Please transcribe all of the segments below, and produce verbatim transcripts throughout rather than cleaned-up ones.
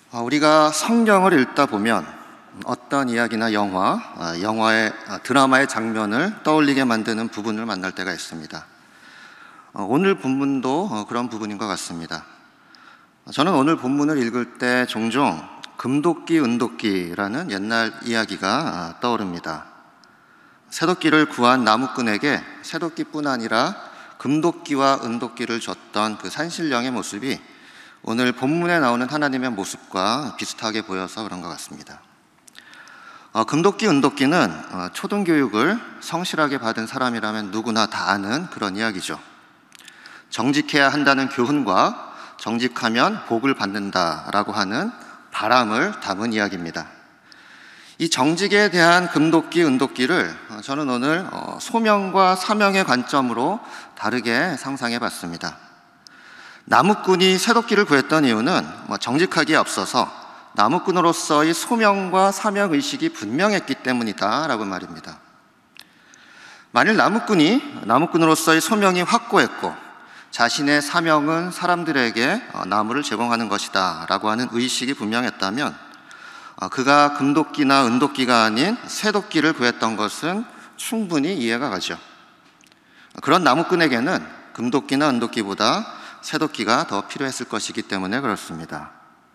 어, 우리가 성경을 읽다 보면 어떤 이야기나 영화, 어, 영화의 어, 드라마의 장면을 떠올리게 만드는 부분을 만날 때가 있습니다. 어, 오늘 본문도 어, 그런 부분인 것 같습니다. 저는 오늘 본문을 읽을 때 종종 금도끼 은도끼라는 옛날 이야기가 어, 떠오릅니다. 새도끼를 구한 나무꾼에게 새도끼뿐 아니라 금도끼와 은도끼를 줬던 그 산신령의 모습이 오늘 본문에 나오는 하나님의 모습과 비슷하게 보여서 그런 것 같습니다. 어, 금도끼, 은도끼는 어, 초등교육을 성실하게 받은 사람이라면 누구나 다 아는 그런 이야기죠. 정직해야 한다는 교훈과 정직하면 복을 받는다라고 하는 바람을 담은 이야기입니다. 이 정직에 대한 금도끼, 은도끼를 어, 저는 오늘 어, 소명과 사명의 관점으로 다르게 상상해 봤습니다. 나무꾼이 새도끼를 구했던 이유는 정직하기에 앞서서 나무꾼으로서의 소명과 사명의식이 분명했기 때문이다 라고 말입니다. 만일 나무꾼이 나무꾼으로서의 소명이 확고했고 자신의 사명은 사람들에게 나무를 제공하는 것이다 라고 하는 의식이 분명했다면 그가 금도끼나 은도끼가 아닌 새도끼를 구했던 것은 충분히 이해가 가죠. 그런 나무꾼에게는 금도끼나 은도끼보다 새도끼가 더 필요했을 것이기 때문에 그렇습니다.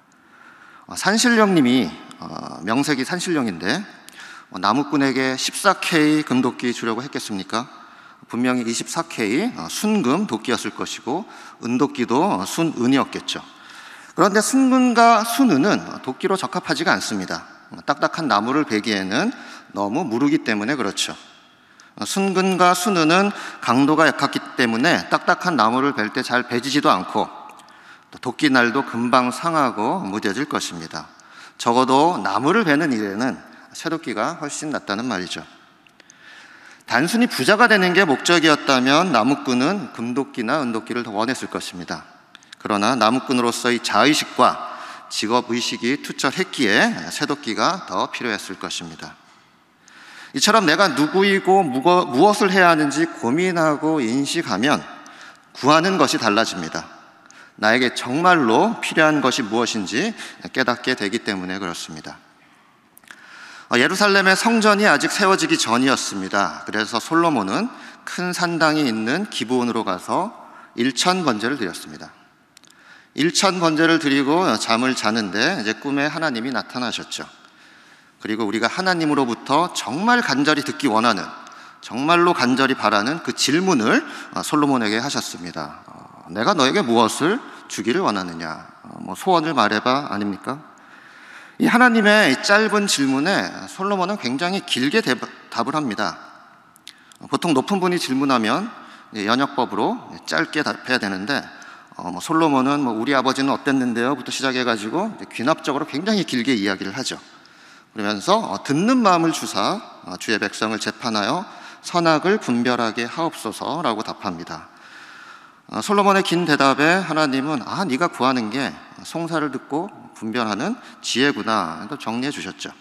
산신령님이 명색이 산신령인데 나무꾼에게 십사 케이 금도끼 주려고 했겠습니까? 분명히 이십사 케이 순금 도끼였을 것이고 은도끼도 순은이었겠죠. 그런데 순금과 순은은 도끼로 적합하지가 않습니다. 딱딱한 나무를 베기에는 너무 무르기 때문에 그렇죠. 순금과 순은은 강도가 약하기 때문에 딱딱한 나무를 벨 때 잘 베지지도 않고 도끼날도 금방 상하고 무뎌질 것입니다. 적어도 나무를 베는 일에는 새도끼가 훨씬 낫다는 말이죠. 단순히 부자가 되는 게 목적이었다면 나무꾼은 금도끼나 은도끼를 더 원했을 것입니다. 그러나 나무꾼으로서의 자의식과 직업의식이 투철했기에 새도끼가 더 필요했을 것입니다. 이처럼 내가 누구이고 무엇을 해야 하는지 고민하고 인식하면 구하는 것이 달라집니다. 나에게 정말로 필요한 것이 무엇인지 깨닫게 되기 때문에 그렇습니다. 예루살렘의 성전이 아직 세워지기 전이었습니다. 그래서 솔로몬은 큰 산당이 있는 기브온으로 가서 일천 번제를 드렸습니다. 일천 번제를 드리고 잠을 자는데 이제 꿈에 하나님이 나타나셨죠. 그리고 우리가 하나님으로부터 정말 간절히 듣기 원하는, 정말로 간절히 바라는 그 질문을 솔로몬에게 하셨습니다. 내가 너에게 무엇을 주기를 원하느냐? 뭐 소원을 말해봐 아닙니까? 이 하나님의 짧은 질문에 솔로몬은 굉장히 길게 답을 합니다. 보통 높은 분이 질문하면 연역법으로 짧게 답해야 되는데 뭐 솔로몬은 뭐 우리 아버지는 어땠는데요? 부터 시작해가지고 귀납적으로 굉장히 길게 이야기를 하죠. 그러면서 듣는 마음을 주사 주의 백성을 재판하여 선악을 분별하게 하옵소서라고 답합니다. 솔로몬의 긴 대답에 하나님은 아 네가 구하는 게 송사를 듣고 분별하는 지혜구나 또 정리해 주셨죠.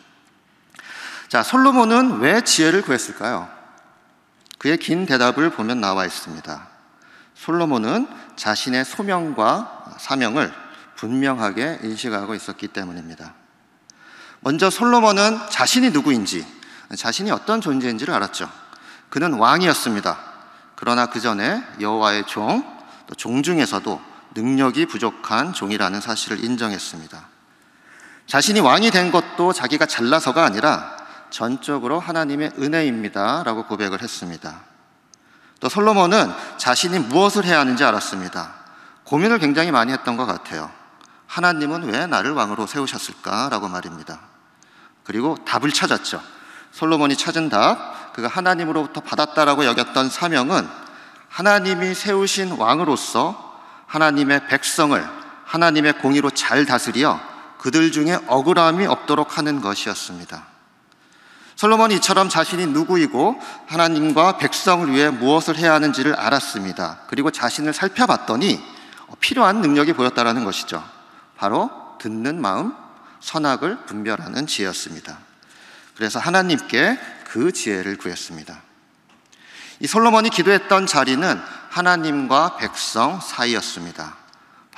자, 솔로몬은 왜 지혜를 구했을까요? 그의 긴 대답을 보면 나와 있습니다. 솔로몬은 자신의 소명과 사명을 분명하게 인식하고 있었기 때문입니다. 먼저 솔로몬은 자신이 누구인지, 자신이 어떤 존재인지를 알았죠. 그는 왕이었습니다. 그러나 그 전에 여호와의 종, 또 종 중에서도 능력이 부족한 종이라는 사실을 인정했습니다. 자신이 왕이 된 것도 자기가 잘나서가 아니라 전적으로 하나님의 은혜입니다 라고 고백을 했습니다. 또 솔로몬은 자신이 무엇을 해야 하는지 알았습니다. 고민을 굉장히 많이 했던 것 같아요. 하나님은 왜 나를 왕으로 세우셨을까라고 말입니다. 그리고 답을 찾았죠. 솔로몬이 찾은 답, 그가 하나님으로부터 받았다라고 여겼던 사명은 하나님이 세우신 왕으로서 하나님의 백성을 하나님의 공의로 잘 다스려 그들 중에 억울함이 없도록 하는 것이었습니다. 솔로몬이 이처럼 자신이 누구이고 하나님과 백성을 위해 무엇을 해야 하는지를 알았습니다. 그리고 자신을 살펴봤더니 필요한 능력이 보였다는 것이죠. 바로 듣는 마음, 선악을 분별하는 지혜였습니다. 그래서 하나님께 그 지혜를 구했습니다. 이 솔로몬이 기도했던 자리는 하나님과 백성 사이였습니다.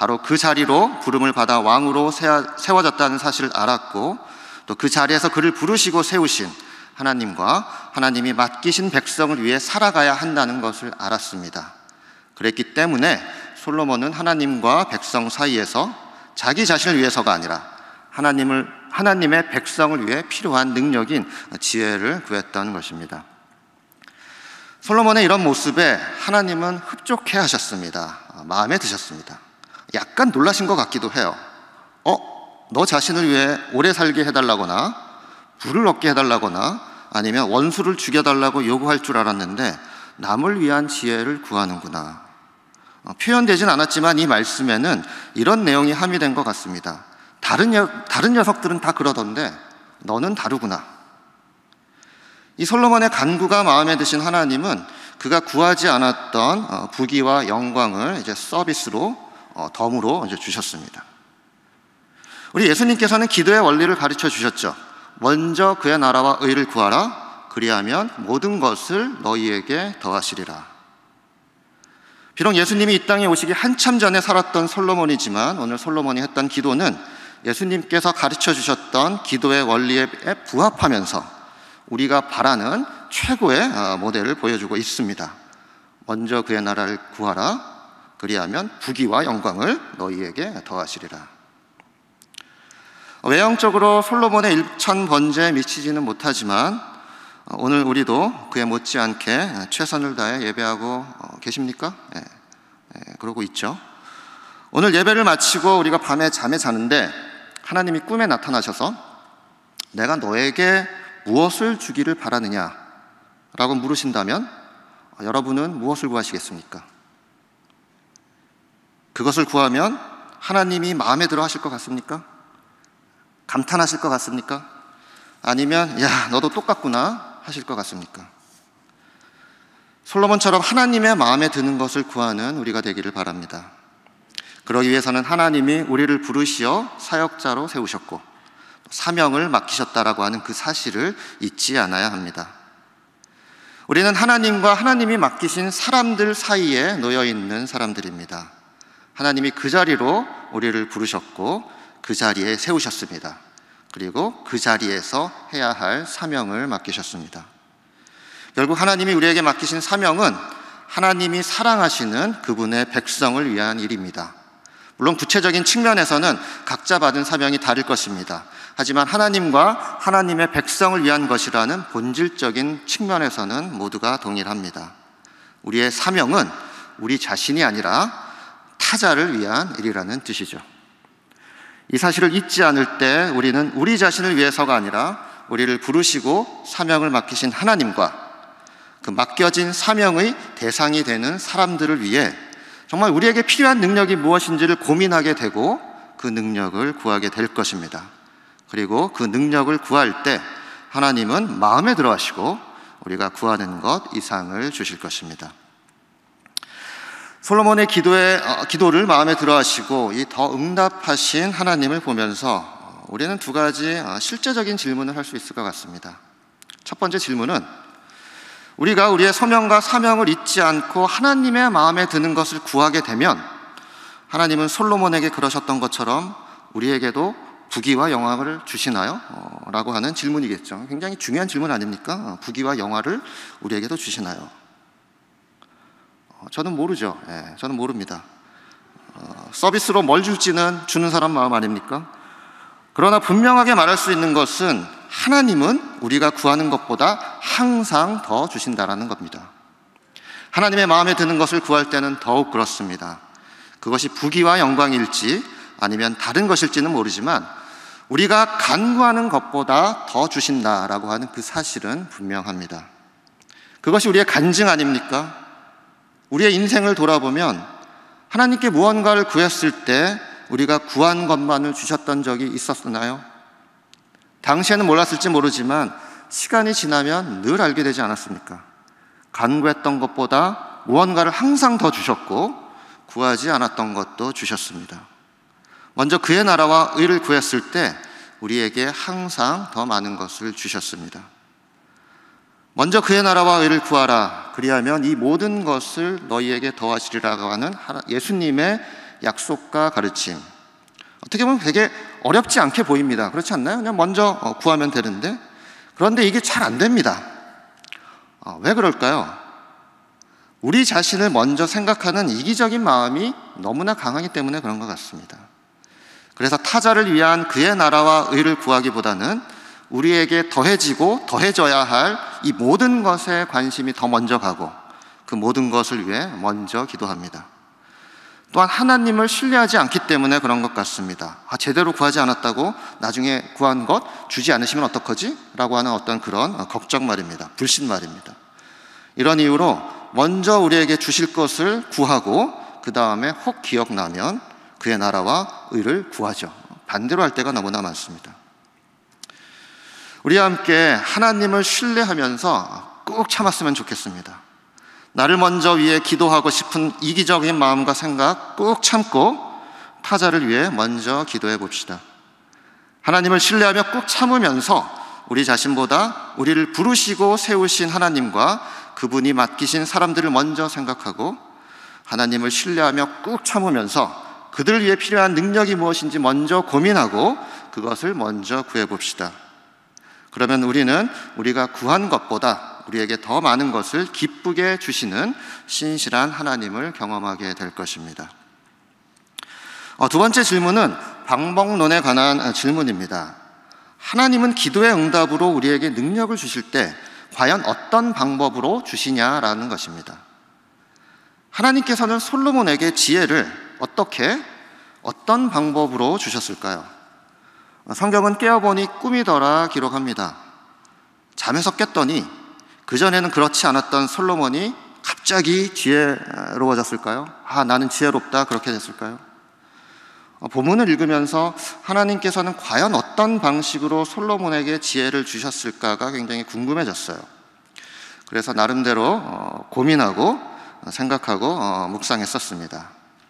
바로 그 자리로 부름을 받아 왕으로 세워졌다는 사실을 알았고, 또 그 자리에서 그를 부르시고 세우신 하나님과 하나님이 맡기신 백성을 위해 살아가야 한다는 것을 알았습니다. 그랬기 때문에 솔로몬은 하나님과 백성 사이에서 자기 자신을 위해서가 아니라 하나님을, 하나님의 백성을 위해 필요한 능력인 지혜를 구했다는 것입니다. 솔로몬의 이런 모습에 하나님은 흡족해 하셨습니다. 마음에 드셨습니다. 약간 놀라신 것 같기도 해요. 어? 너 자신을 위해 오래 살게 해달라거나 부를 얻게 해달라거나 아니면 원수를 죽여달라고 요구할 줄 알았는데 남을 위한 지혜를 구하는구나. 어, 표현되진 않았지만 이 말씀에는 이런 내용이 함유된 것 같습니다. 다른, 여, 다른 녀석들은 다 그러던데 너는 다르구나. 이 솔로몬의 간구가 마음에 드신 하나님은 그가 구하지 않았던 어, 부귀와 영광을 이제 서비스로 어, 덤으로 이제 주셨습니다. 우리 예수님께서는 기도의 원리를 가르쳐 주셨죠. 먼저 그의 나라와 의를 구하라. 그리하면 모든 것을 너희에게 더하시리라. 비록 예수님이 이 땅에 오시기 한참 전에 살았던 솔로몬이지만 오늘 솔로몬이 했던 기도는 예수님께서 가르쳐 주셨던 기도의 원리에 부합하면서 우리가 바라는 최고의 모델을 보여주고 있습니다. 먼저 그의 나라를 구하라. 그리하면 부귀와 영광을 너희에게 더하시리라. 외형적으로 솔로몬의 일천 번제에 미치지는 못하지만 오늘 우리도 그에 못지않게 최선을 다해 예배하고 계십니까? 네, 네, 그러고 있죠. 오늘 예배를 마치고 우리가 밤에 잠에 자는데 하나님이 꿈에 나타나셔서 내가 너에게 무엇을 주기를 바라느냐 라고 물으신다면 여러분은 무엇을 구하시겠습니까? 그것을 구하면 하나님이 마음에 들어 하실 것 같습니까? 감탄하실 것 같습니까? 아니면 야 너도 똑같구나 하실 것 같습니까? 솔로몬처럼 하나님의 마음에 드는 것을 구하는 우리가 되기를 바랍니다. 그러기 위해서는 하나님이 우리를 부르시어 사역자로 세우셨고 사명을 맡기셨다라고 하는 그 사실을 잊지 않아야 합니다. 우리는 하나님과 하나님이 맡기신 사람들 사이에 놓여 있는 사람들입니다. 하나님이 그 자리로 우리를 부르셨고 그 자리에 세우셨습니다. 그리고 그 자리에서 해야 할 사명을 맡기셨습니다. 결국 하나님이 우리에게 맡기신 사명은 하나님이 사랑하시는 그분의 백성을 위한 일입니다. 물론 구체적인 측면에서는 각자 받은 사명이 다를 것입니다. 하지만 하나님과 하나님의 백성을 위한 것이라는 본질적인 측면에서는 모두가 동일합니다. 우리의 사명은 우리 자신이 아니라 타자를 위한 일이라는 뜻이죠. 이 사실을 잊지 않을 때 우리는 우리 자신을 위해서가 아니라 우리를 부르시고 사명을 맡기신 하나님과 그 맡겨진 사명의 대상이 되는 사람들을 위해 정말 우리에게 필요한 능력이 무엇인지를 고민하게 되고 그 능력을 구하게 될 것입니다. 그리고 그 능력을 구할 때 하나님은 마음에 들어 하시고 우리가 구하는 것 이상을 주실 것입니다. 솔로몬의 기도에, 어, 기도를 마음에 들어 하시고 이 더 응답하신 하나님을 보면서 우리는 두 가지 어, 실제적인 질문을 할 수 있을 것 같습니다. 첫 번째 질문은 우리가 우리의 소명과 사명을 잊지 않고 하나님의 마음에 드는 것을 구하게 되면 하나님은 솔로몬에게 그러셨던 것처럼 우리에게도 부귀와 영화를 주시나요? 어, 라고 하는 질문이겠죠. 굉장히 중요한 질문 아닙니까? 어, 부귀와 영화를 우리에게도 주시나요? 어, 저는 모르죠. 예, 저는 모릅니다. 어, 서비스로 뭘 줄지는 주는 사람 마음 아닙니까? 그러나 분명하게 말할 수 있는 것은 하나님은 우리가 구하는 것보다 항상 더 주신다라는 겁니다. 하나님의 마음에 드는 것을 구할 때는 더욱 그렇습니다. 그것이 부귀와 영광일지 아니면 다른 것일지는 모르지만 우리가 간구하는 것보다 더 주신다라고 하는 그 사실은 분명합니다. 그것이 우리의 간증 아닙니까? 우리의 인생을 돌아보면 하나님께 무언가를 구했을 때 우리가 구한 것만을 주셨던 적이 있었나요? 당시에는 몰랐을지 모르지만 시간이 지나면 늘 알게 되지 않았습니까? 간구했던 것보다 무언가를 항상 더 주셨고 구하지 않았던 것도 주셨습니다. 먼저 그의 나라와 의를 구했을 때 우리에게 항상 더 많은 것을 주셨습니다. 먼저 그의 나라와 의를 구하라. 그리하면 이 모든 것을 너희에게 더하시리라고 하는 예수님의 약속과 가르침. 어떻게 보면 되게 어렵지 않게 보입니다. 그렇지 않나요? 그냥 먼저 구하면 되는데, 그런데 이게 잘 안 됩니다. 왜 그럴까요? 우리 자신을 먼저 생각하는 이기적인 마음이 너무나 강하기 때문에 그런 것 같습니다. 그래서 타자를 위한 그의 나라와 의를 구하기보다는 우리에게 더해지고 더해져야 할 이 모든 것에 관심이 더 먼저 가고 그 모든 것을 위해 먼저 기도합니다. 또한 하나님을 신뢰하지 않기 때문에 그런 것 같습니다. 아, 제대로 구하지 않았다고 나중에 구한 것 주지 않으시면 어떡하지? 라고 하는 어떤 그런 걱정 말입니다. 불신 말입니다. 이런 이유로 먼저 우리에게 주실 것을 구하고 그 다음에 혹 기억나면 그의 나라와 의를 구하죠. 반대로 할 때가 너무나 많습니다. 우리와 함께 하나님을 신뢰하면서 꾹 참았으면 좋겠습니다. 나를 먼저 위해 기도하고 싶은 이기적인 마음과 생각 꾹 참고 타자를 위해 먼저 기도해 봅시다. 하나님을 신뢰하며 꾹 참으면서 우리 자신보다 우리를 부르시고 세우신 하나님과 그분이 맡기신 사람들을 먼저 생각하고 하나님을 신뢰하며 꾹 참으면서 그들을 위해 필요한 능력이 무엇인지 먼저 고민하고 그것을 먼저 구해 봅시다. 그러면 우리는 우리가 구한 것보다 우리에게 더 많은 것을 기쁘게 주시는 신실한 하나님을 경험하게 될 것입니다. 어, 두 번째 질문은 방법론에 관한 질문입니다. 하나님은 기도의 응답으로 우리에게 능력을 주실 때 과연 어떤 방법으로 주시냐라는 것입니다. 하나님께서는 솔로몬에게 지혜를 어떻게, 어떤 방법으로 주셨을까요? 성경은 깨어보니 꿈이더라 기록합니다. 잠에서 깼더니 그전에는 그렇지 않았던 솔로몬이 갑자기 지혜로워졌을까요? 아, 나는 지혜롭다 그렇게 됐을까요? 본문을 읽으면서 하나님께서는 과연 어떤 방식으로 솔로몬에게 지혜를 주셨을까가 굉장히 궁금해졌어요. 그래서 나름대로 고민하고 생각하고 묵상했었습니다.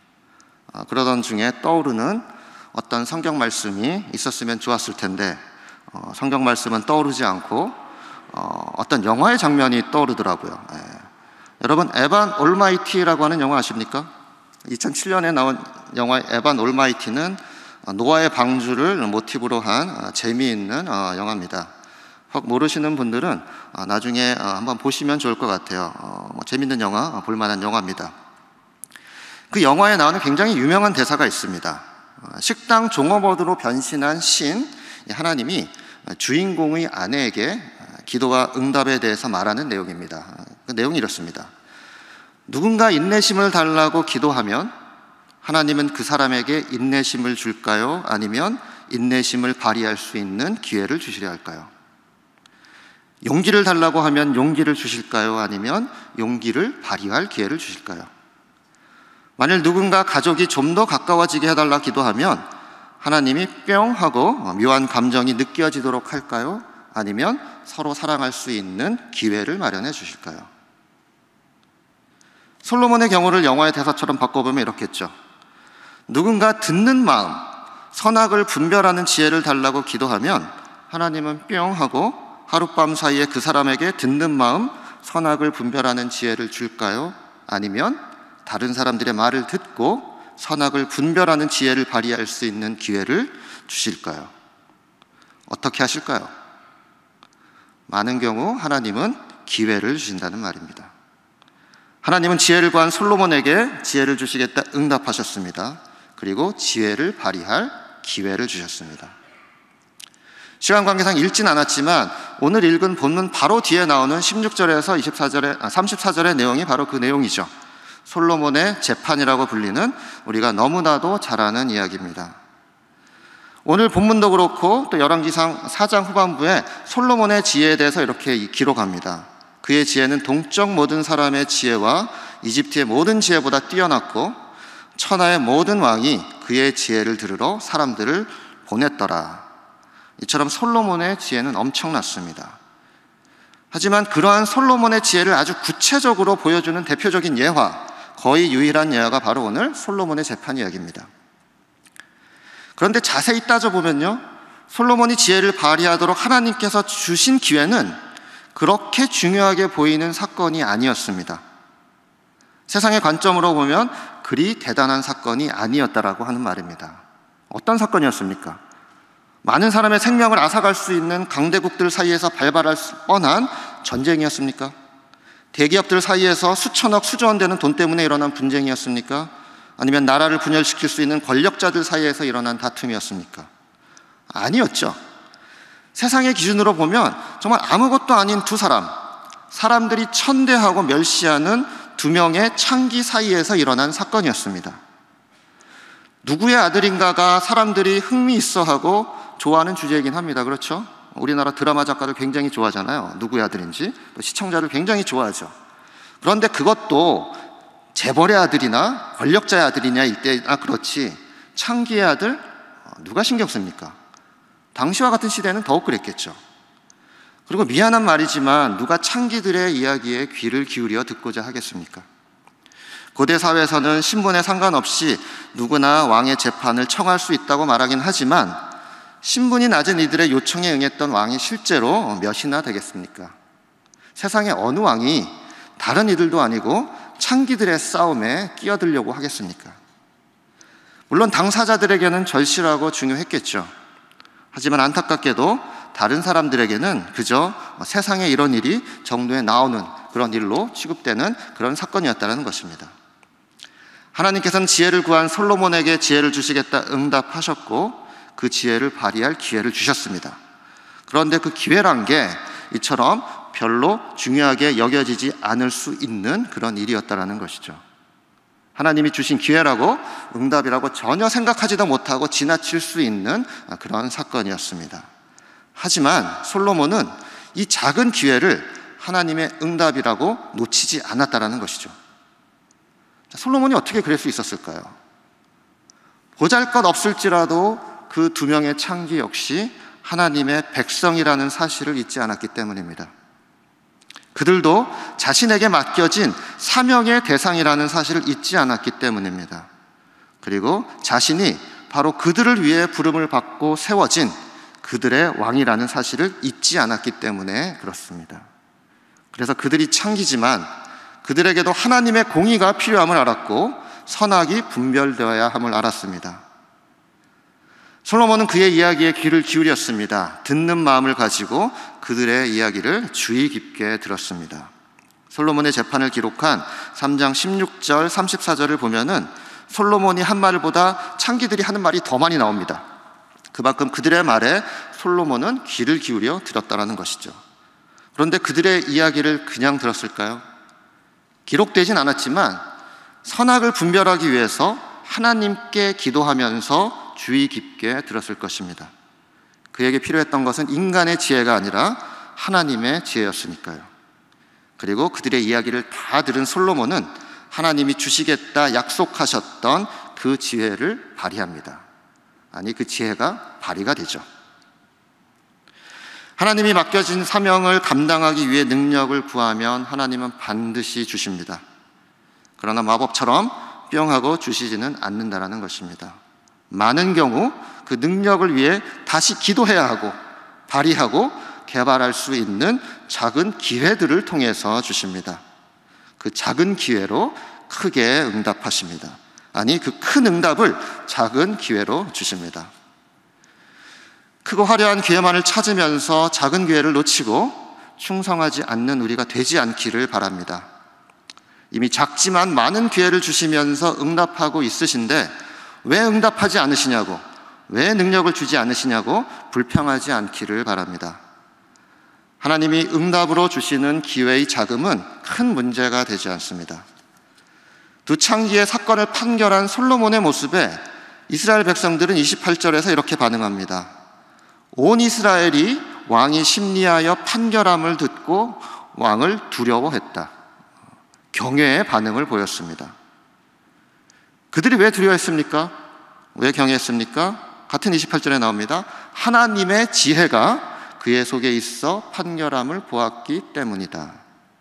그러던 중에 떠오르는 어떤 성경 말씀이 있었으면 좋았을 텐데 성경 말씀은 떠오르지 않고 어떤 영화의 장면이 떠오르더라고요. 예. 여러분, 에반 올마이티라고 하는 영화 아십니까? 이천칠 년에 나온 영화 에반 올마이티는 노아의 방주를 모티브로 한 재미있는 영화입니다. 혹 모르시는 분들은 나중에 한번 보시면 좋을 것 같아요. 재미있는 영화, 볼만한 영화입니다. 그 영화에 나오는 굉장히 유명한 대사가 있습니다. 식당 종업원으로 변신한 신 하나님이 주인공의 아내에게 기도와 응답에 대해서 말하는 내용입니다. 그 내용이 이렇습니다. 누군가 인내심을 달라고 기도하면 하나님은 그 사람에게 인내심을 줄까요? 아니면 인내심을 발휘할 수 있는 기회를 주시려 할까요? 용기를 달라고 하면 용기를 주실까요? 아니면 용기를 발휘할 기회를 주실까요? 만일 누군가 가족이 좀 더 가까워지게 해달라 기도하면 하나님이 뿅 하고 묘한 감정이 느껴지도록 할까요? 아니면 서로 사랑할 수 있는 기회를 마련해 주실까요? 솔로몬의 경우를 영화의 대사처럼 바꿔보면 이렇겠죠. 누군가 듣는 마음, 선악을 분별하는 지혜를 달라고 기도하면 하나님은 뿅 하고 하룻밤 사이에 그 사람에게 듣는 마음, 선악을 분별하는 지혜를 줄까요? 아니면 다른 사람들의 말을 듣고 선악을 분별하는 지혜를 발휘할 수 있는 기회를 주실까요? 어떻게 하실까요? 많은 경우 하나님은 기회를 주신다는 말입니다. 하나님은 지혜를 구한 솔로몬에게 지혜를 주시겠다 응답하셨습니다. 그리고 지혜를 발휘할 기회를 주셨습니다. 시간 관계상 읽진 않았지만 오늘 읽은 본문 바로 뒤에 나오는 십육 절에서 이십사 절의, 아, 삼십사 절의 내용이 바로 그 내용이죠. 솔로몬의 재판이라고 불리는 우리가 너무나도 잘 아는 이야기입니다. 오늘 본문도 그렇고 또 열왕기상 사 장 후반부에 솔로몬의 지혜에 대해서 이렇게 기록합니다. 그의 지혜는 동쪽 모든 사람의 지혜와 이집트의 모든 지혜보다 뛰어났고 천하의 모든 왕이 그의 지혜를 들으러 사람들을 보냈더라. 이처럼 솔로몬의 지혜는 엄청났습니다. 하지만 그러한 솔로몬의 지혜를 아주 구체적으로 보여주는 대표적인 예화, 거의 유일한 예화가 바로 오늘 솔로몬의 재판 이야기입니다. 그런데 자세히 따져보면요, 솔로몬이 지혜를 발휘하도록 하나님께서 주신 기회는 그렇게 중요하게 보이는 사건이 아니었습니다. 세상의 관점으로 보면 그리 대단한 사건이 아니었다라고 하는 말입니다. 어떤 사건이었습니까? 많은 사람의 생명을 앗아갈 수 있는 강대국들 사이에서 발발할 뻔한 전쟁이었습니까? 대기업들 사이에서 수천억, 수조원 되는 돈 때문에 일어난 분쟁이었습니까? 아니면 나라를 분열시킬 수 있는 권력자들 사이에서 일어난 다툼이었습니까? 아니었죠. 세상의 기준으로 보면 정말 아무것도 아닌 두 사람, 사람들이 천대하고 멸시하는 두 명의 창기 사이에서 일어난 사건이었습니다. 누구의 아들인가가 사람들이 흥미 있어하고 좋아하는 주제이긴 합니다. 그렇죠? 우리나라 드라마 작가들 굉장히 좋아하잖아요. 누구의 아들인지. 또 시청자들 굉장히 좋아하죠. 그런데 그것도 재벌의 아들이나 권력자의 아들이냐 이때나 그렇지 창기의 아들 누가 신경 씁니까? 당시와 같은 시대는 더욱 그랬겠죠. 그리고 미안한 말이지만 누가 창기들의 이야기에 귀를 기울여 듣고자 하겠습니까? 고대 사회에서는 신분에 상관없이 누구나 왕의 재판을 청할 수 있다고 말하긴 하지만 신분이 낮은 이들의 요청에 응했던 왕이 실제로 몇이나 되겠습니까? 세상의 어느 왕이 다른 이들도 아니고 창기들의 싸움에 끼어들려고 하겠습니까? 물론 당사자들에게는 절실하고 중요했겠죠. 하지만 안타깝게도 다른 사람들에게는 그저 세상에 이런 일이 정도에 나오는 그런 일로 취급되는 그런 사건이었다는 것입니다. 하나님께서는 지혜를 구한 솔로몬에게 지혜를 주시겠다 응답하셨고 그 지혜를 발휘할 기회를 주셨습니다. 그런데 그 기회란 게 이처럼 별로 중요하게 여겨지지 않을 수 있는 그런 일이었다는 것이죠. 하나님이 주신 기회라고 응답이라고 전혀 생각하지도 못하고 지나칠 수 있는 그런 사건이었습니다. 하지만 솔로몬은 이 작은 기회를 하나님의 응답이라고 놓치지 않았다는 것이죠. 솔로몬이 어떻게 그럴 수 있었을까요? 보잘것없을지라도 그 두 명의 창기 역시 하나님의 백성이라는 사실을 잊지 않았기 때문입니다. 그들도 자신에게 맡겨진 사명의 대상이라는 사실을 잊지 않았기 때문입니다. 그리고 자신이 바로 그들을 위해 부름을 받고 세워진 그들의 왕이라는 사실을 잊지 않았기 때문에 그렇습니다. 그래서 그들이 창기지만 그들에게도 하나님의 공의가 필요함을 알았고 선악이 분별되어야 함을 알았습니다. 솔로몬은 그의 이야기에 귀를 기울였습니다. 듣는 마음을 가지고 그들의 이야기를 주의 깊게 들었습니다. 솔로몬의 재판을 기록한 삼 장 십육 절 삼십사 절을 보면은 솔로몬이 한 말보다 창기들이 하는 말이 더 많이 나옵니다. 그만큼 그들의 말에 솔로몬은 귀를 기울여 들었다는 것이죠. 그런데 그들의 이야기를 그냥 들었을까요? 기록되진 않았지만 선악을 분별하기 위해서 하나님께 기도하면서 주의 깊게 들었을 것입니다. 그에게 필요했던 것은 인간의 지혜가 아니라 하나님의 지혜였으니까요. 그리고 그들의 이야기를 다 들은 솔로몬은 하나님이 주시겠다 약속하셨던 그 지혜를 발휘합니다. 아니, 그 지혜가 발휘가 되죠. 하나님이 맡겨진 사명을 감당하기 위해 능력을 구하면 하나님은 반드시 주십니다. 그러나 마법처럼 뿅 하고 주시지는 않는다는 것입니다. 많은 경우 그 능력을 위해 다시 기도해야 하고 발휘하고 개발할 수 있는 작은 기회들을 통해서 주십니다. 그 작은 기회로 크게 응답하십니다. 아니, 그 큰 응답을 작은 기회로 주십니다. 크고 화려한 기회만을 찾으면서 작은 기회를 놓치고 충성하지 않는 우리가 되지 않기를 바랍니다. 이미 작지만 많은 기회를 주시면서 응답하고 있으신데 왜 응답하지 않으시냐고, 왜 능력을 주지 않으시냐고 불평하지 않기를 바랍니다. 하나님이 응답으로 주시는 기회의 자금은 큰 문제가 되지 않습니다. 두 창기의 사건을 판결한 솔로몬의 모습에 이스라엘 백성들은 이십팔 절에서 이렇게 반응합니다. 온 이스라엘이 왕이 심리하여 판결함을 듣고 왕을 두려워했다. 경외의 반응을 보였습니다. 그들이 왜 두려워했습니까? 왜 경외했습니까? 같은 이십팔 절에 나옵니다. 하나님의 지혜가 그의 속에 있어 판결함을 보았기 때문이다.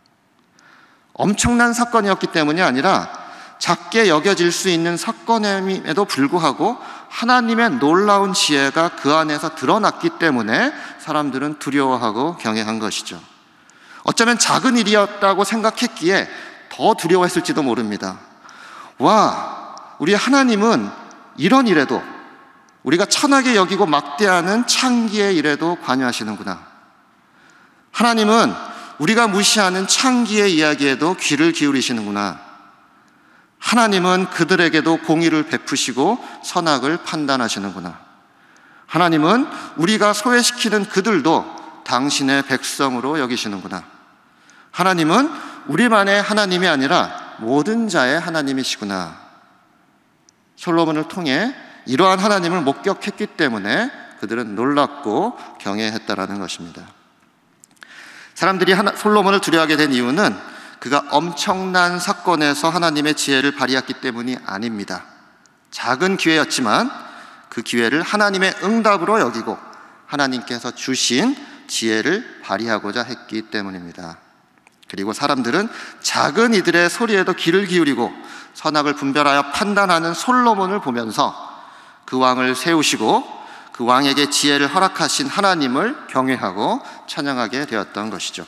엄청난 사건이었기 때문이 아니라 작게 여겨질 수 있는 사건임에도 불구하고 하나님의 놀라운 지혜가 그 안에서 드러났기 때문에 사람들은 두려워하고 경외한 것이죠. 어쩌면 작은 일이었다고 생각했기에 더 두려워했을지도 모릅니다. 와, 우리 하나님은 이런 일에도, 우리가 천하게 여기고 막대하는 창기의 일에도 관여하시는구나. 하나님은 우리가 무시하는 창기의 이야기에도 귀를 기울이시는구나. 하나님은 그들에게도 공의를 베푸시고 선악을 판단하시는구나. 하나님은 우리가 소외시키는 그들도 당신의 백성으로 여기시는구나. 하나님은 우리만의 하나님이 아니라 모든 자의 하나님이시구나. 솔로몬을 통해 이러한 하나님을 목격했기 때문에 그들은 놀랍고 경외했다라는 것입니다. 사람들이 하나, 솔로몬을 두려워하게 된 이유는 그가 엄청난 사건에서 하나님의 지혜를 발휘했기 때문이 아닙니다. 작은 기회였지만 그 기회를 하나님의 응답으로 여기고 하나님께서 주신 지혜를 발휘하고자 했기 때문입니다. 그리고 사람들은 작은 이들의 소리에도 귀를 기울이고 선악을 분별하여 판단하는 솔로몬을 보면서 그 왕을 세우시고 그 왕에게 지혜를 허락하신 하나님을 경외하고 찬양하게 되었던 것이죠.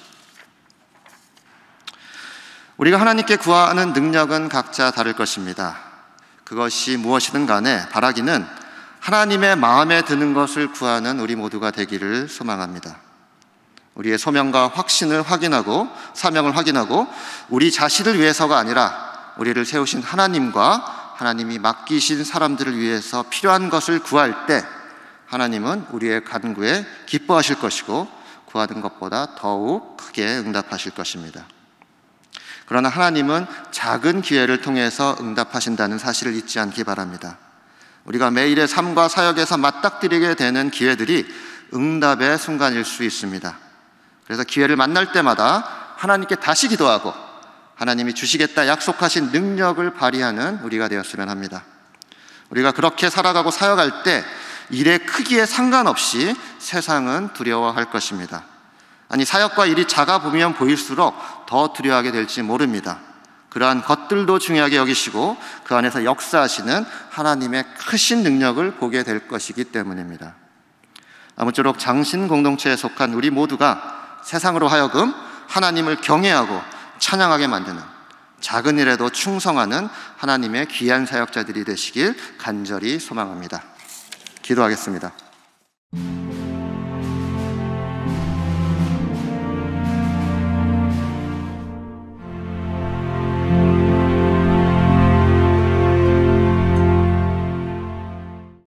우리가 하나님께 구하는 능력은 각자 다를 것입니다. 그것이 무엇이든 간에 바라기는 하나님의 마음에 드는 것을 구하는 우리 모두가 되기를 소망합니다. 우리의 소명과 확신을 확인하고 사명을 확인하고 우리 자신을 위해서가 아니라 우리를 세우신 하나님과 하나님이 맡기신 사람들을 위해서 필요한 것을 구할 때 하나님은 우리의 간구에 기뻐하실 것이고 구하는 것보다 더욱 크게 응답하실 것입니다. 그러나 하나님은 작은 기회를 통해서 응답하신다는 사실을 잊지 않기 바랍니다. 우리가 매일의 삶과 사역에서 맞닥뜨리게 되는 기회들이 응답의 순간일 수 있습니다. 그래서 기회를 만날 때마다 하나님께 다시 기도하고 하나님이 주시겠다 약속하신 능력을 발휘하는 우리가 되었으면 합니다. 우리가 그렇게 살아가고 사역할 때 일의 크기에 상관없이 세상은 두려워할 것입니다. 아니, 사역과 일이 작아 보면 보일수록 더 두려워하게 될지 모릅니다. 그러한 것들도 중요하게 여기시고 그 안에서 역사하시는 하나님의 크신 능력을 보게 될 것이기 때문입니다. 아무쪼록 장신 공동체에 속한 우리 모두가 세상으로 하여금 하나님을 경외하고 찬양하게 만드는, 작은 일에도 충성하는 하나님의 귀한 사역자들이 되시길 간절히 소망합니다. 기도하겠습니다.